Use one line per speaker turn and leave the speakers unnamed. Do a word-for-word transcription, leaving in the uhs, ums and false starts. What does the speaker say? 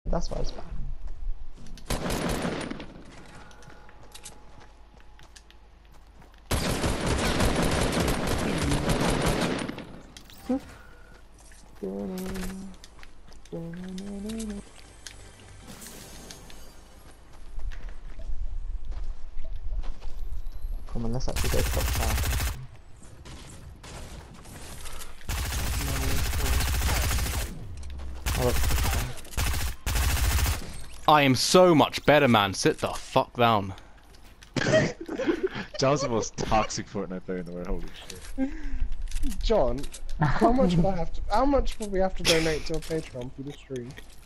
That's why it's bad. Come on, let's actually go top south.
I am so much better, man. Sit the fuck down.
John's the most toxic Fortnite player in the world. Holy shit.
John, how much will I have to? How much will we have to donate to a Patreon for the stream?